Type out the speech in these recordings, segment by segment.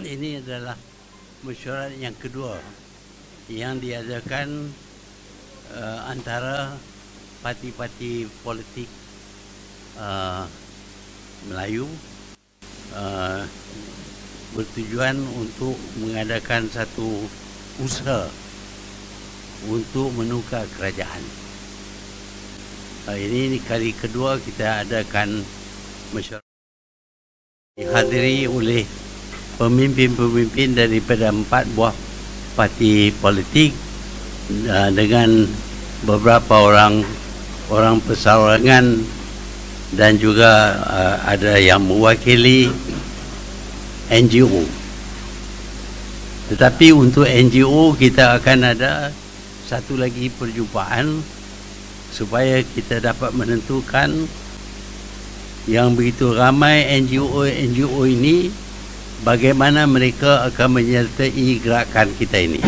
ini adalah mesyuarat yang kedua yang diadakan antara parti-parti politik Melayu bertujuan untuk mengadakan satu usaha untuk menukar kerajaan. Ini kali kedua kita adakan mesyuarat dihadiri oleh pemimpin-pemimpin daripada 4 buah parti politik dengan beberapa orang perseorangan dan juga ada yang mewakili NGO. Tetapi untuk NGO kita akan ada satu lagi perjumpaan supaya kita dapat menentukan yang begitu ramai NGO ini bagaimana mereka akan menyertai gerakan kita ini.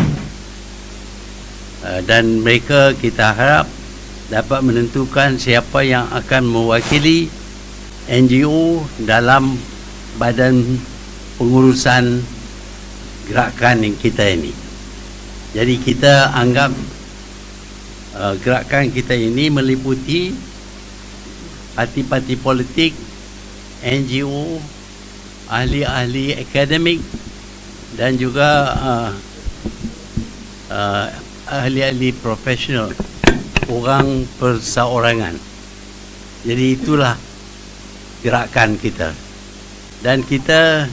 Dan mereka kita harap dapat menentukan siapa yang akan mewakili NGO dalam badan pengurusan gerakan kita ini. Jadi kita anggap gerakan kita ini meliputi parti-parti politik, NGO, ahli-ahli akademik dan juga ahli-ahli profesional, orang perseorangan. Jadi itulah gerakan kita. Dan kita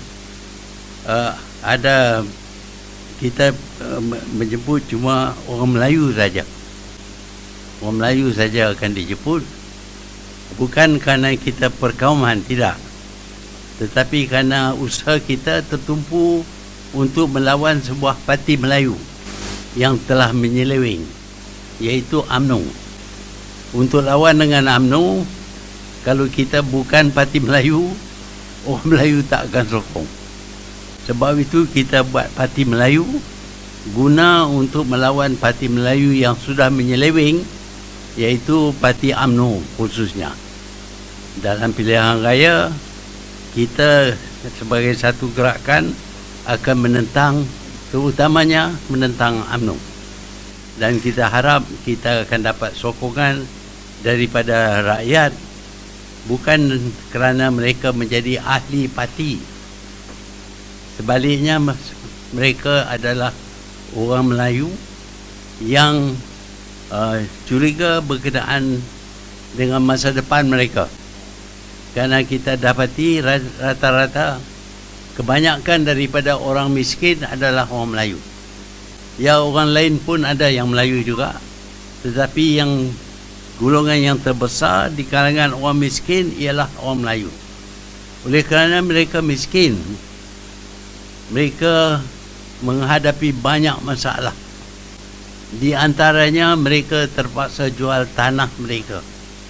menjemput cuma orang Melayu saja. Orang Melayu saja akan dijemput. Bukan kerana kita perkauman, tidak. Tetapi kerana usaha kita tertumpu untuk melawan sebuah parti Melayu yang telah menyeleweng, iaitu UMNO. Untuk lawan dengan UMNO, kalau kita bukan parti Melayu, orang Melayu tak akan sokong. Sebab itu kita buat parti Melayu guna untuk melawan parti Melayu yang sudah menyeleweng, iaitu parti UMNO khususnya. Dalam pilihan raya, kita sebagai satu gerakan akan menentang, terutamanya menentang UMNO. Dan kita harap kita akan dapat sokongan daripada rakyat, bukan kerana mereka menjadi ahli parti. Sebaliknya, mereka adalah orang Melayu yang curiga berkenaan dengan masa depan mereka. Kerana kita dapati rata-rata kebanyakan daripada orang miskin adalah orang Melayu. Ya, orang lain pun ada yang Melayu juga, tetapi yang golongan yang terbesar di kalangan orang miskin ialah orang Melayu. Oleh kerana mereka miskin, mereka menghadapi banyak masalah. Di antaranya mereka terpaksa jual tanah mereka.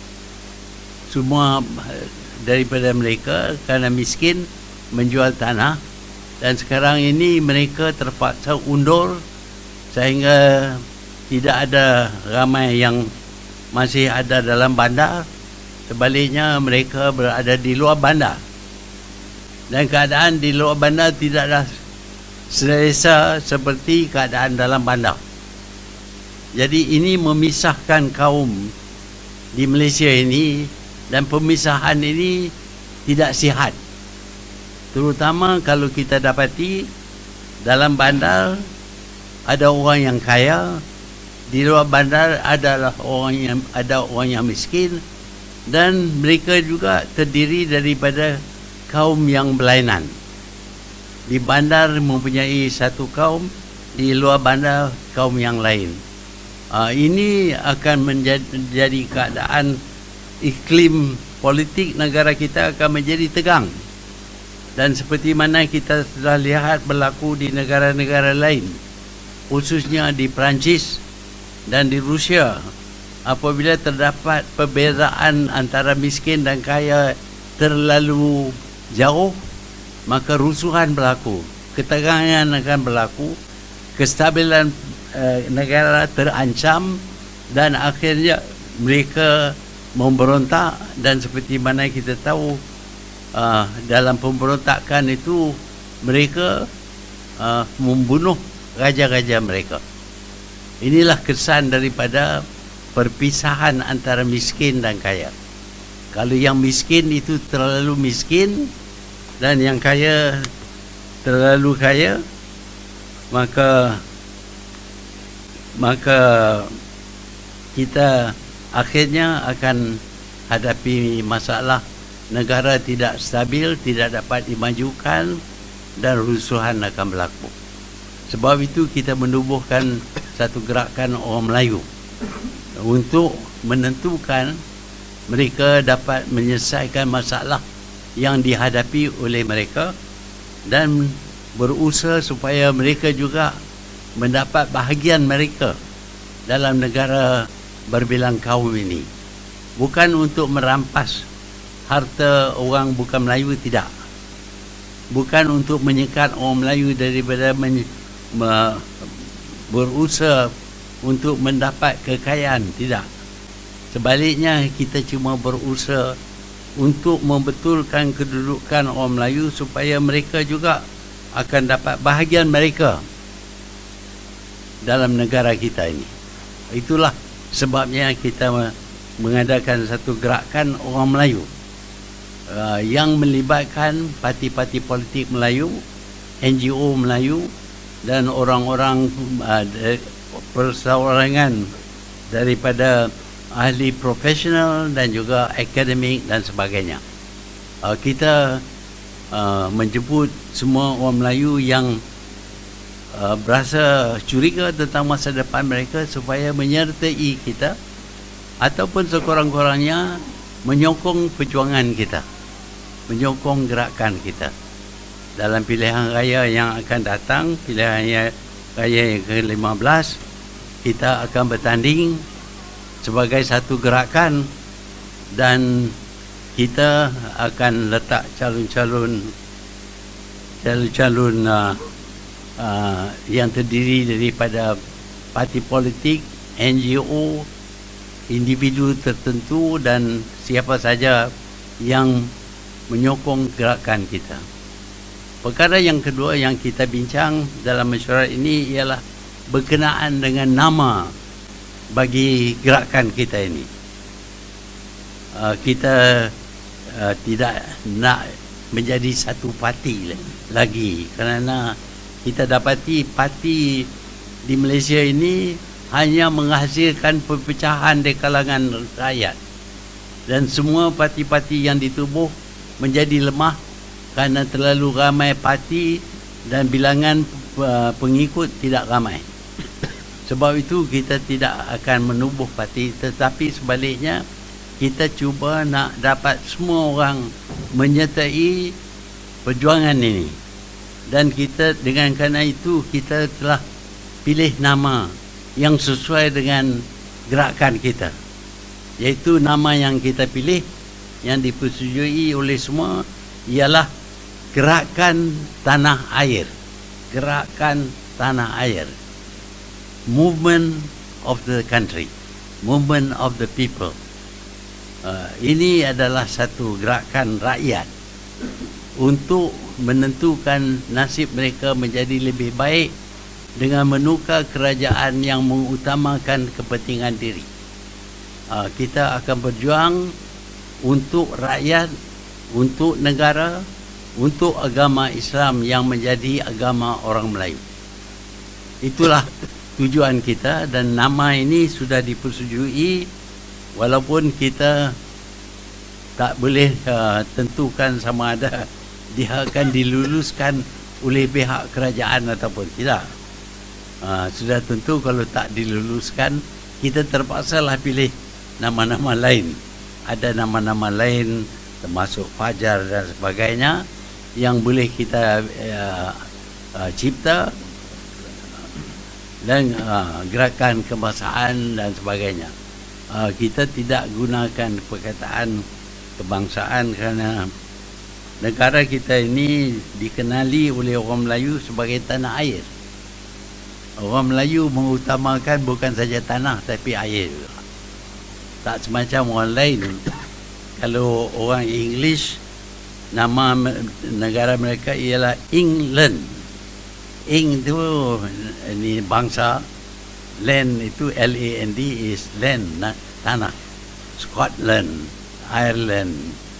Semua daripada mereka kerana miskin menjual tanah, dan sekarang ini mereka terpaksa undur sehingga tidak ada ramai yang masih ada dalam bandar. Sebaliknya mereka berada di luar bandar, dan keadaan di luar bandar tidaklah selesa seperti keadaan dalam bandar. Jadi ini memisahkan kaum di Malaysia ini, dan pemisahan ini tidak sihat. Terutama kalau kita dapati dalam bandar ada orang yang kaya, di luar bandar adalah orang yang miskin, dan mereka juga terdiri daripada kaum yang berlainan. Di bandar mempunyai satu kaum, di luar bandar kaum yang lain. Ini akan menjadi keadaan iklim politik negara kita akan menjadi tegang. Dan seperti mana kita sudah lihat berlaku di negara-negara lain, khususnya di Perancis dan di Rusia, apabila terdapat perbezaan antara miskin dan kaya terlalu jauh, maka rusuhan berlaku, ketegangan akan berlaku, kestabilan negara terancam, dan akhirnya mereka memberontak. Dan seperti mana kita tahu, dalam pemberontakan itu mereka membunuh raja-raja mereka. Inilah kesan daripada perpisahan antara miskin dan kaya. Kalau yang miskin itu terlalu miskin dan yang kaya terlalu kaya, maka kita akhirnya akan hadapi masalah negara tidak stabil, tidak dapat dimajukan dan rusuhan akan berlaku. Sebab itu kita menubuhkan satu gerakan orang Melayu untuk menentukan mereka dapat menyelesaikan masalah yang dihadapi oleh mereka dan berusaha supaya mereka juga mendapat bahagian mereka dalam negara berbilang kaum ini. Bukan untuk merampas harta orang bukan Melayu, tidak. Bukan untuk menyekat orang Melayu daripada berusaha untuk mendapat kekayaan, tidak. Sebaliknya, kita cuma berusaha untuk membetulkan kedudukan orang Melayu supaya mereka juga akan dapat bahagian mereka dalam negara kita ini. Itulah sebabnya kita mengadakan satu gerakan orang Melayu yang melibatkan parti-parti politik Melayu, NGO Melayu dan orang-orang perseorangan daripada ahli profesional dan juga akademik dan sebagainya. Kita menjemput semua orang Melayu yang berasa curiga tentang masa depan mereka supaya menyertai kita ataupun sekurang-kurangnya menyokong perjuangan kita, menyokong gerakan kita dalam pilihan raya yang akan datang, pilihan raya yang ke-15. Kita akan bertanding sebagai satu gerakan dan kita akan letak calon-calon yang terdiri daripada parti politik, NGO, individu tertentu dan siapa saja yang menyokong gerakan kita. Perkara yang kedua yang kita bincang dalam mesyuarat ini ialah berkenaan dengan nama bagi gerakan kita ini. Kita tidak nak menjadi satu parti lagi, kerana kita dapati parti di Malaysia ini hanya menghasilkan perpecahan di kalangan rakyat, dan semua parti-parti yang ditubuh menjadi lemah kerana terlalu ramai parti dan bilangan pengikut tidak ramai. Sebab itu kita tidak akan menubuh parti, tetapi sebaliknya kita cuba nak dapat semua orang menyertai perjuangan ini. Dan kita dengan kerana itu kita telah pilih nama yang sesuai dengan gerakan kita, iaitu nama yang kita pilih yang dipersetujui oleh semua ialah Gerakan Tanah Air. Gerakan Tanah Air, Movement of the Country, Movement of the People. Ini adalah satu gerakan rakyat untuk menentukan nasib mereka menjadi lebih baik dengan menukar kerajaan yang mengutamakan kepentingan diri. Kita akan berjuang untuk rakyat, untuk negara, untuk agama Islam yang menjadi agama orang Melayu. Itulah tujuan kita, dan nama ini sudah dipersetujui walaupun kita tak boleh tentukan sama ada dia akan diluluskan oleh pihak kerajaan ataupun tidak. Sudah tentu kalau tak diluluskan, kita terpaksalah pilih nama-nama lain. Ada nama-nama lain termasuk Fajar dan sebagainya yang boleh kita cipta, dan gerakan kebangsaan dan sebagainya. Kita tidak gunakan perkataan kebangsaan kerana negara kita ini dikenali oleh orang Melayu sebagai tanah air. Orang Melayu mengutamakan bukan saja tanah tapi air juga. Tak semacam orang lain. Kalau orang English, nama negara mereka ialah England. Ing itu ini bangsa, land itu LAND is land, tanah. Scotland, Ireland,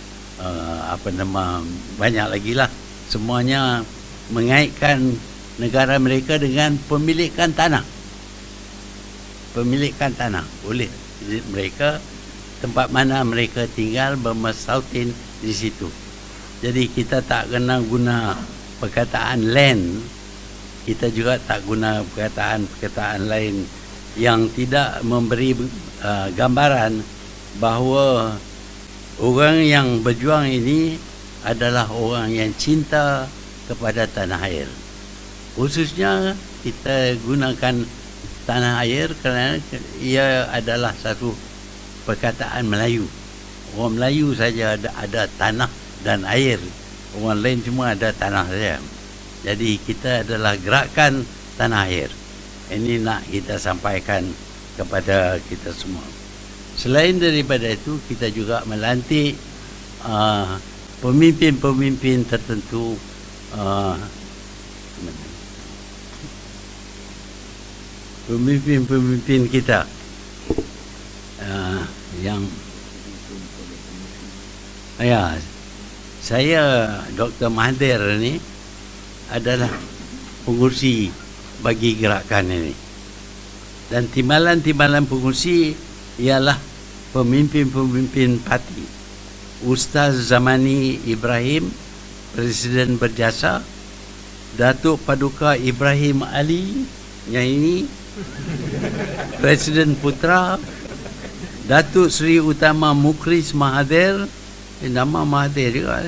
banyak lagi lah. Semuanya mengaitkan negara mereka dengan pemilikan tanah. Pemilikan tanah oleh mereka, tempat mana mereka tinggal bermesautin di situ. Jadi kita tak kena guna perkataan land, kita juga tak guna perkataan lain yang tidak memberi gambaran bahawa orang yang berjuang ini adalah orang yang cinta kepada tanah air. Khususnya kita gunakan tanah air kerana ia adalah satu perkataan Melayu. Orang Melayu saja ada tanah dan air. Orang lain cuma ada tanah saja. Jadi kita adalah gerakan tanah air. Ini nak kita sampaikan kepada kita semua. Selain daripada itu, kita juga melantik pemimpin-pemimpin tertentu, pemimpin kita yang saya Dr. Mahathir ni adalah pengurusi bagi gerakan ini, dan timbalan-timbalan pengurusi ialah pemimpin-pemimpin parti. Ustaz Zamani Ibrahim, Presiden berjasa. Datuk Paduka Ibrahim Ali, yang ini Presiden Putra. Datuk Seri Utama Mukhlis Mahathir, nama Mahathir juga.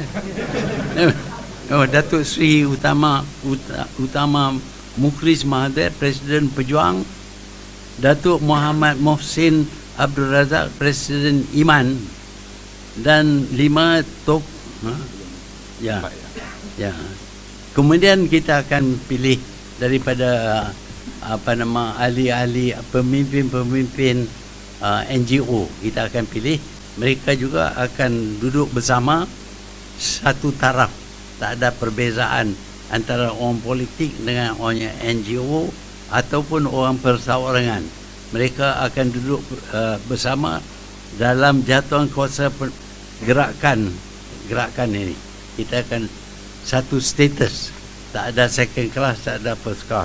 Datuk Seri Utama Mukhlis Mahathir, Presiden Pejuang. Datuk Muhammad Mohsin Abdul Razak, Presiden Iman. Dan 5 top Kemudian kita akan pilih daripada ahli-ahli, pemimpin-pemimpin NGO. Kita akan pilih, mereka juga akan duduk bersama satu taraf. Tak ada perbezaan antara orang politik dengan orang NGO ataupun orang perseorangan. Mereka akan duduk bersama dalam jatuhan kuasa gerakan ini. Kita akan satu status, tak ada second class, tak ada first class.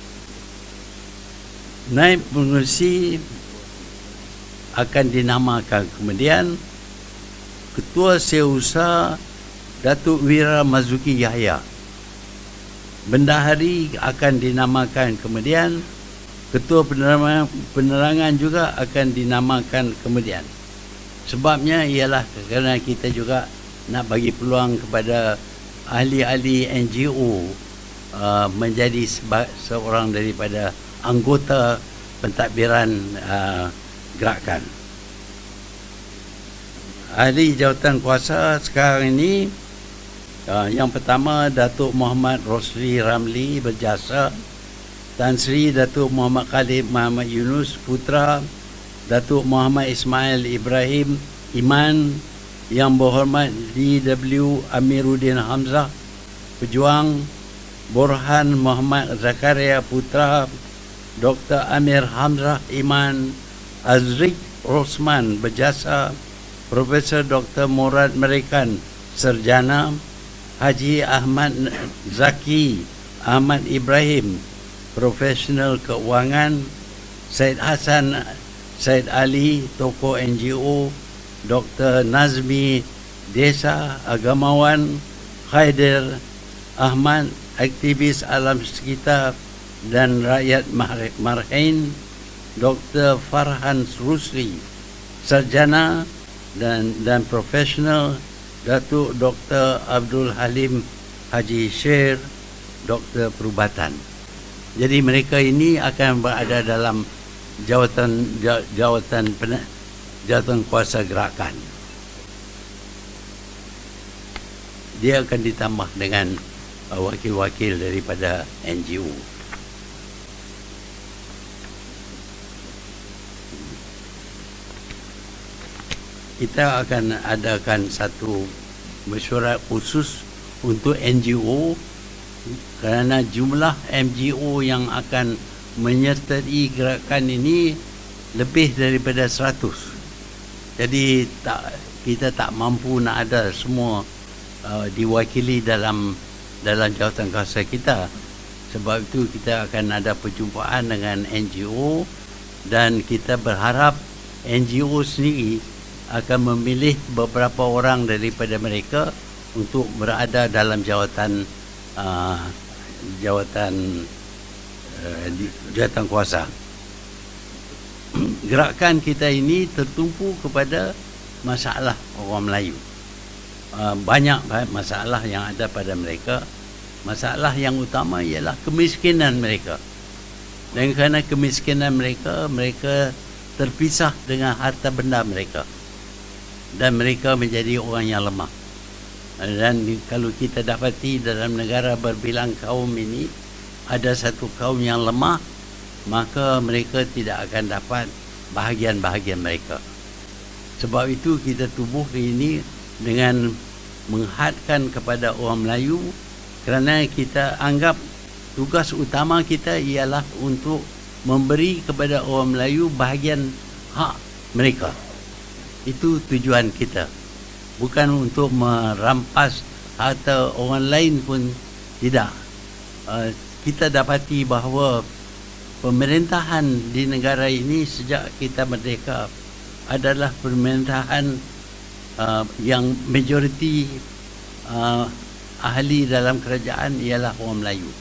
Naib pengurusi akan dinamakan. Kemudian Ketua Setiausaha Datuk Wira Mazuki Yahya. Bendahari akan dinamakan. Kemudian Ketua Penerangan juga akan dinamakan kemudian. Sebabnya ialah kerana kita juga nak bagi peluang kepada ahli-ahli NGO menjadi seorang daripada anggota pentadbiran gerakan. Ahli jawatan kuasa sekarang ini, yang pertama Datuk Muhammad Rosli Ramli berjasa. Tan Sri Datuk Muhammad Khalid Muhammad Yunus Putra. Datuk Muhammad Ismail Ibrahim Iman. Yang berhormat D.W. Amiruddin Hamzah Pejuang. Borhan Muhammad Zakaria Putra. Dr. Amir Hamzah Iman. Azrik Rosman berjasa. Profesor Dr. Murad Merikan Sarjana. Haji Ahmad Zaki Ahmad Ibrahim, Profesional Keuangan. Syed Hasan Syed Ali, tokoh NGO. Dr. Nazmi Desa, agamawan. Khaidir Ahmad, aktivis alam sekitar dan rakyat Marhain. Dr. Farhan Rusli, sarjana dan profesional. Datuk Dr. Abdul Halim Haji Sher, Doktor Perubatan. Jadi mereka ini akan berada dalam jawatan kuasa gerakan. Dia akan ditambah dengan wakil-wakil daripada NGO. Kita akan adakan satu mesyuarat khusus untuk NGO kerana jumlah MGO yang akan menyertai gerakan ini lebih daripada 100. Jadi kita tak mampu nak ada semua diwakili dalam jawatankuasa kita. Sebab itu kita akan ada perjumpaan dengan NGO, dan kita berharap NGO sendiri akan memilih beberapa orang daripada mereka untuk berada dalam jawatan kuasa. Gerakan kita ini tertumpu kepada masalah orang Melayu. Banyak masalah yang ada pada mereka. Masalah yang utama ialah kemiskinan mereka. Dan kerana kemiskinan mereka, mereka terpisah dengan harta benda mereka. Dan mereka menjadi orang yang lemah. Dan kalau kita dapati dalam negara berbilang kaum ini, ada satu kaum yang lemah, maka mereka tidak akan dapat bahagian-bahagian mereka. Sebab itu kita tubuh ini dengan menghadkan kepada orang Melayu, kerana kita anggap tugas utama kita ialah untuk memberi kepada orang Melayu bahagian hak mereka. Itu tujuan kita. Bukan untuk merampas harta orang lain pun tidak. Kita dapati bahawa pemerintahan di negara ini sejak kita merdeka adalah pemerintahan yang majoriti ahli dalam kerajaan ialah orang Melayu.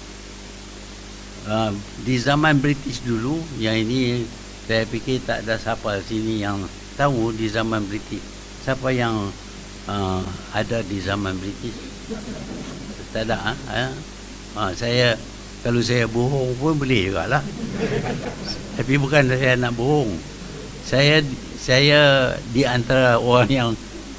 Di zaman British dulu, yang ini saya fikir tak ada siapa sini yang tahu di zaman British. Siapa yang ada di zaman British? Tak ada. Saya, kalau saya bohong pun boleh jugalah. Tapi bukan saya nak bohong. Saya di antara orang yang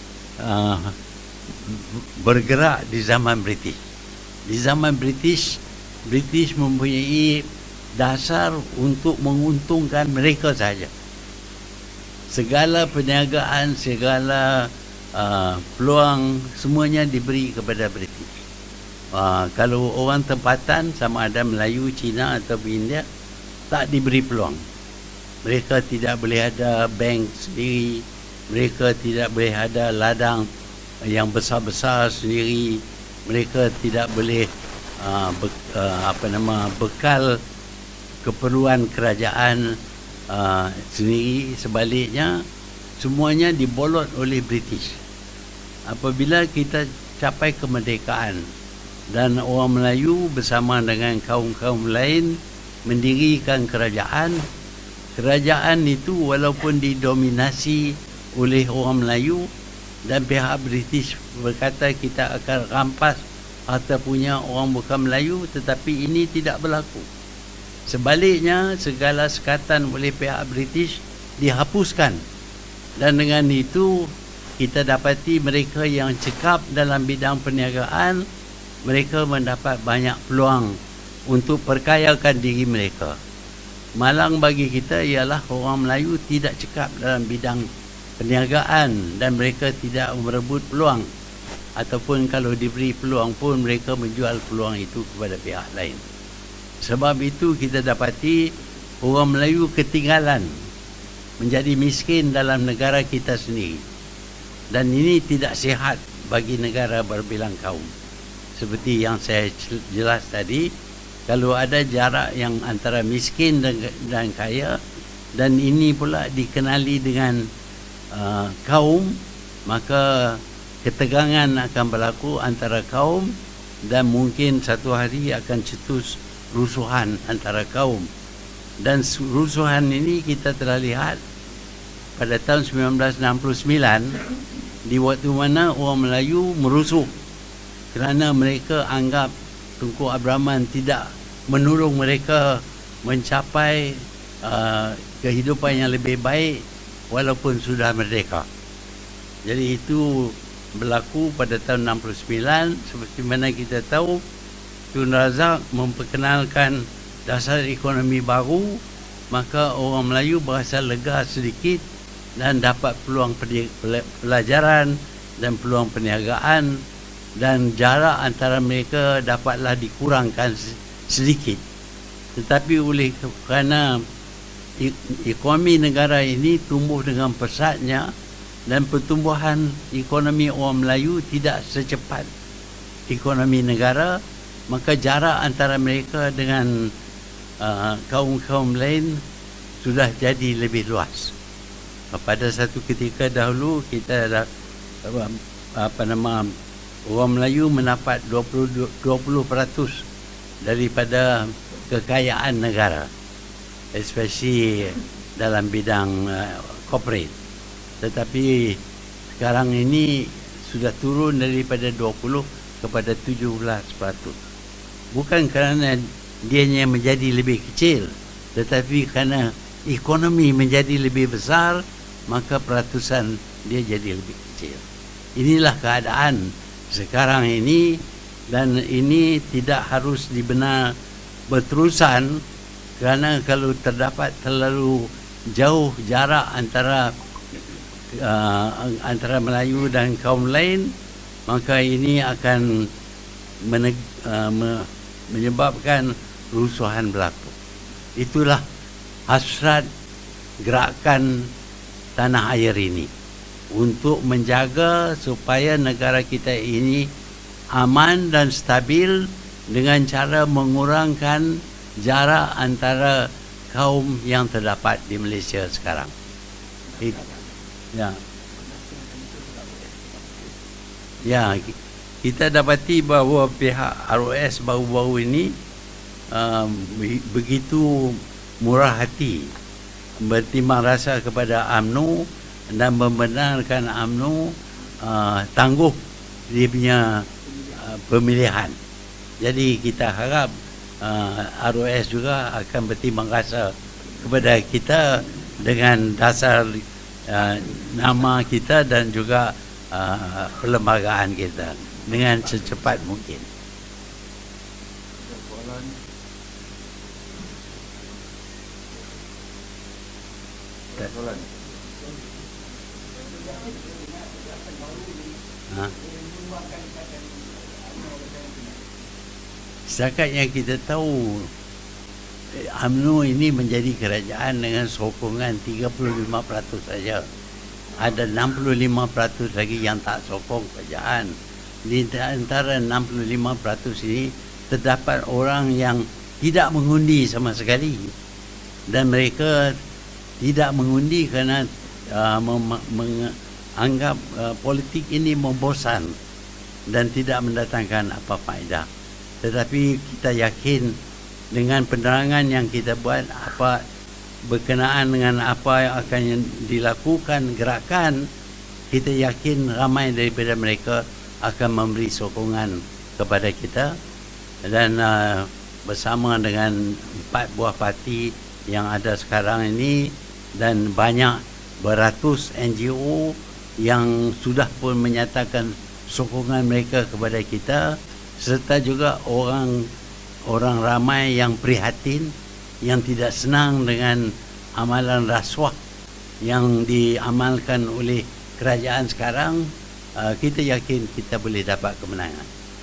bergerak di zaman British. Di zaman British mempunyai dasar untuk menguntungkan mereka saja. Segala perniagaan, segala peluang semuanya diberi kepada British. Kalau orang tempatan, sama ada Melayu, Cina atau India, tak diberi peluang. Mereka tidak boleh ada bank sendiri, mereka tidak boleh ada ladang yang besar-besar sendiri, mereka tidak boleh bekal keperluan kerajaan sendiri. Sebaliknya, semuanya dibolot oleh British. Apabila kita capai kemerdekaan dan orang Melayu bersama dengan kaum-kaum lain mendirikan kerajaan itu walaupun didominasi oleh orang Melayu, dan pihak British berkata kita akan rampas harta punya orang bukan Melayu, tetapi ini tidak berlaku. Sebaliknya, segala sekatan oleh pihak British dihapuskan. Dan dengan itu, kita dapati mereka yang cekap dalam bidang perniagaan, mereka mendapat banyak peluang untuk perkayakan diri mereka. Malang bagi kita ialah orang Melayu tidak cekap dalam bidang perniagaan dan mereka tidak merebut peluang. Ataupun kalau diberi peluang pun mereka menjual peluang itu kepada pihak lain. Sebab itu kita dapati orang Melayu ketinggalan, menjadi miskin dalam negara kita sendiri. Dan ini tidak sihat bagi negara berbilang kaum. Seperti yang saya jelas tadi, kalau ada jarak yang antara miskin dan kaya, dan ini pula dikenali dengan kaum, maka ketegangan akan berlaku antara kaum, dan mungkin satu hari akan cetus rusuhan antara kaum. Dan rusuhan ini kita telah lihat pada tahun 1969, di waktu mana orang Melayu merusuh kerana mereka anggap Tunku Abdul Rahman tidak menolong mereka mencapai kehidupan yang lebih baik walaupun sudah merdeka. Jadi itu berlaku pada tahun 69. Seperti mana kita tahu, Tun Razak memperkenalkan dasar ekonomi baru, maka orang Melayu berasa lega sedikit dan dapat peluang pelajaran dan peluang perniagaan, dan jarak antara mereka dapatlah dikurangkan sedikit. Tetapi kerana ekonomi negara ini tumbuh dengan pesatnya dan pertumbuhan ekonomi orang Melayu tidak secepat ekonomi negara, maka jarak antara mereka dengan kaum-kaum lain sudah jadi lebih luas. Pada satu ketika dahulu kita orang Melayu mendapat 20% daripada kekayaan negara, especially dalam bidang corporate. Tetapi sekarang ini sudah turun daripada 20 kepada 17%. Bukan kerana dianya menjadi lebih kecil, tetapi kerana ekonomi menjadi lebih besar, maka peratusan dia jadi lebih kecil. Inilah keadaan sekarang ini, dan ini tidak harus dibenar berterusan, kerana kalau terdapat terlalu jauh jarak antara Melayu dan kaum lain, maka ini akan menyebabkan rusuhan berlaku. Itulah hasrat gerakan tanah air ini, untuk menjaga supaya negara kita ini aman dan stabil dengan cara mengurangkan jarak antara kaum yang terdapat di Malaysia sekarang. Ya, kita dapati bahawa pihak ROS baru-baru ini begitu murah hati, bertimbang rasa kepada UMNO dan membenarkan UMNO tangguh dia punya pemilihan. Jadi kita harap ROS juga akan bertimbang rasa kepada kita dengan dasar nama kita dan juga perlembagaan kita dengan secepat mungkin. Setakat yang kita tahu, UMNO ini menjadi kerajaan dengan sokongan 35% saja. Ada 65% lagi yang tak sokong kerajaan. Di antara 65% ini terdapat orang yang tidak mengundi sama sekali, dan mereka tidak mengundi kerana menganggap politik ini membosan dan tidak mendatangkan apa faedah. Tetapi kita yakin dengan penerangan yang kita buat, apa berkenaan dengan apa yang akan dilakukan gerakan, kita yakin ramai daripada mereka akan memberi sokongan kepada kita, dan bersama dengan 4 buah parti yang ada sekarang ini dan banyak beratus NGO yang sudah pun menyatakan sokongan mereka kepada kita, serta juga orang ramai yang prihatin, yang tidak senang dengan amalan rasuah yang diamalkan oleh kerajaan sekarang. Kita yakin kita boleh dapat kemenangan.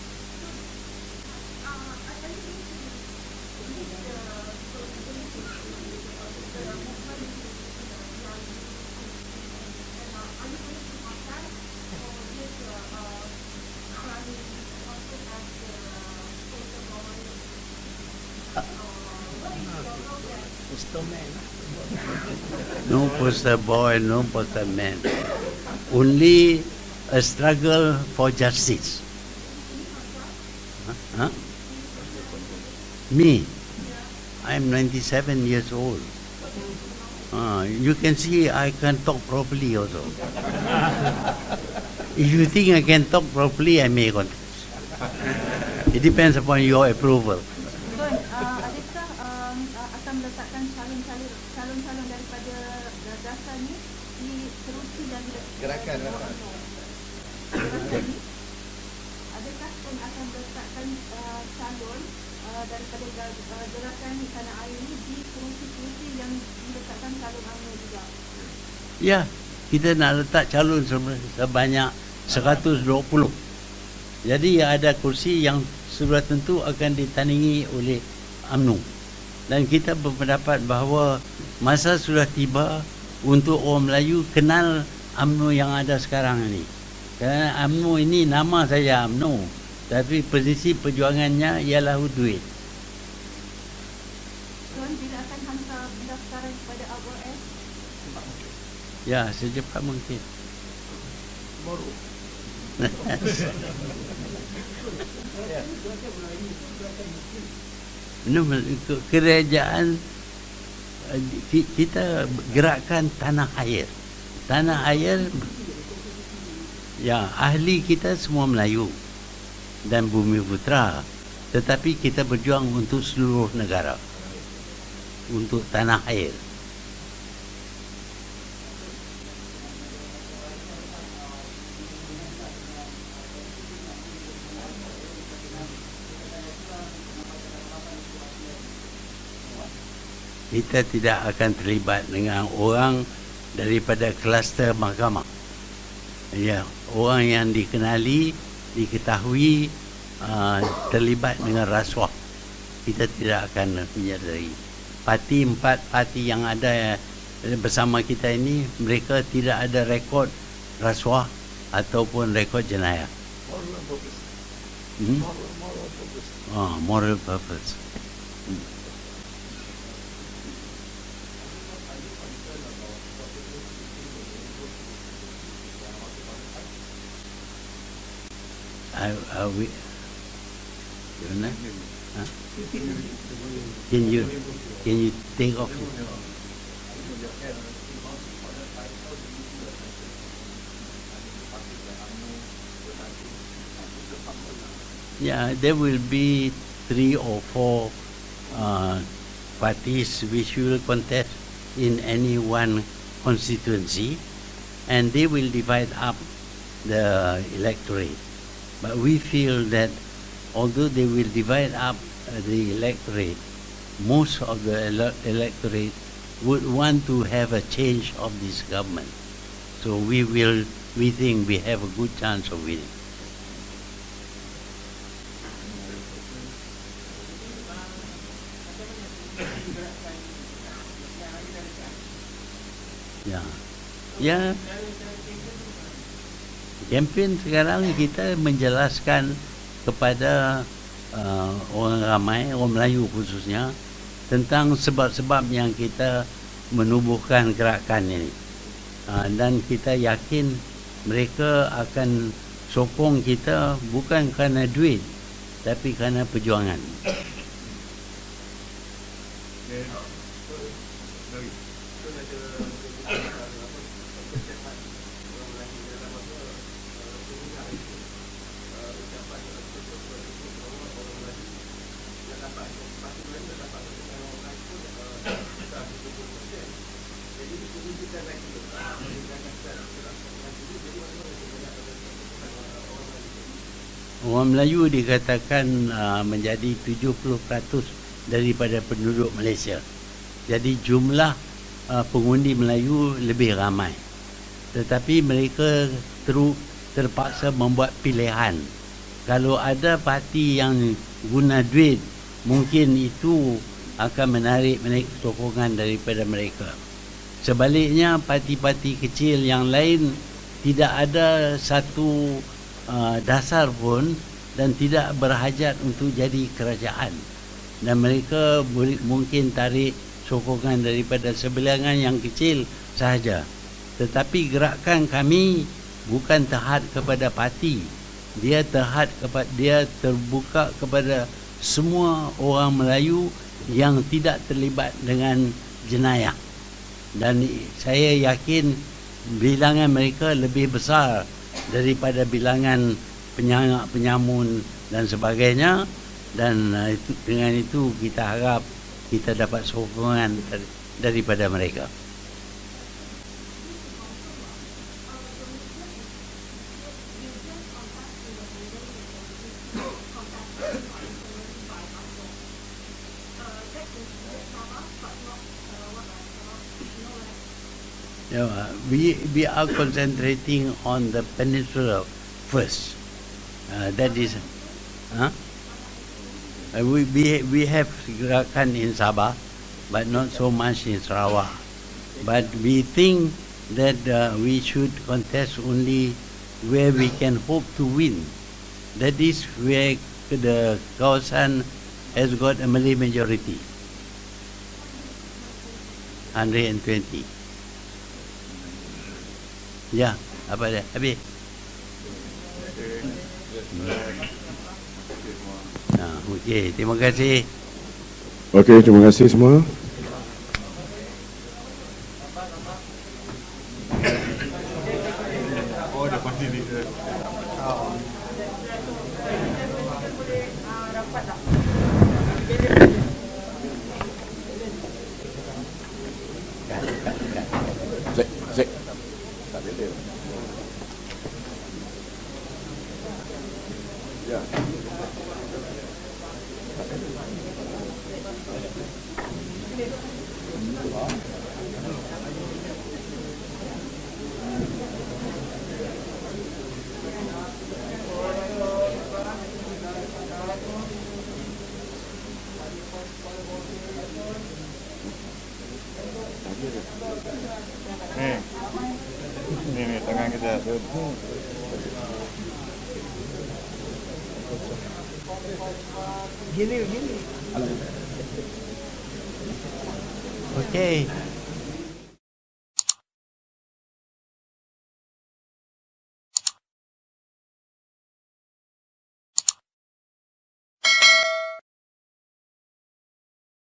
No poster boy, no poster man. Only a struggle for justice. Huh? Me, I'm 97 years old. You can see I can talk properly also. If you think I can talk properly, I may contest. It depends upon your approval. Adakah akan meletakkan calon-calon daripada gagasan ni diterusi dan gerakan ini? Adakah pun akan meletakkan calon daripada gerakan tanah air ini di kerusi-kerusi yang diletakkan calon UMNO juga? Ya, kita nak letak calon sebanyak 120 Jadi ada kursi yang sudah tentu akan ditandingi oleh UMNO. Dan kita berpendapat bahawa masa sudah tiba untuk orang Melayu kenal UMNO yang ada sekarang ini. Kerana UMNO ini nama saja UMNO, tapi posisi perjuangannya ialah duit. Tuan tidak akan hantar pendaftaran kepada ROS? Ya, secepat mungkin. Baru. Kerajaan kita gerakkan tanah air. Tanah air, ya, ahli kita semua Melayu dan Bumi Putra, tetapi kita berjuang untuk seluruh negara, untuk tanah air. Kita tidak akan terlibat dengan orang daripada kluster mahkamah. Ya, orang yang dikenali, diketahui terlibat dengan rasuah. Kita tidak akan menyertai. Empat parti yang ada bersama kita ini, mereka tidak ada rekod rasuah ataupun rekod jenayah. Moral purpose. Hmm? Moral purpose. Moral purpose. Huh? Can you take off? Yeah, there will be 3 or 4 parties which will contest in any one constituency, and they will divide up the electorate. But we feel that although they will divide up the electorate, most of the electorate would want to have a change of this government. So we think we have a good chance of winning. Ya, kempen sekarang kita menjelaskan kepada orang ramai, orang Melayu khususnya, tentang sebab-sebab yang kita menubuhkan gerakan ini. Dan kita yakin mereka akan sokong kita bukan kerana duit, tapi kerana perjuangan. Orang Melayu dikatakan menjadi 70% daripada penduduk Malaysia. Jadi jumlah pengundi Melayu lebih ramai. Tetapi mereka terpaksa membuat pilihan. Kalau ada parti yang guna duit, mungkin itu akan menarik sokongan daripada mereka. Sebaliknya, parti-parti kecil yang lain tidak ada satu dasar pun dan tidak berhajat untuk jadi kerajaan, dan mereka mungkin tarik sokongan daripada sebilangan yang kecil sahaja. Tetapi gerakan kami bukan terhad kepada parti, dia terbuka kepada semua orang Melayu yang tidak terlibat dengan jenayah, dan saya yakin bilangan mereka lebih besar daripada bilangan penyamun dan sebagainya, dan dengan itu kita harap kita dapat sokongan daripada mereka. We are concentrating on the peninsula first. That is, huh? We have gerakan in Sabah, but not so much in Sarawak. But we think that we should contest only where we can hope to win. That is where the Kawasan has got a Malay majority, 120. Ya, apa dia? Habis. Okey, terima kasih. Okey, terima kasih semua. Zek. Tak boleh. Ya. Ni tangan kita tu. Gini. Okey.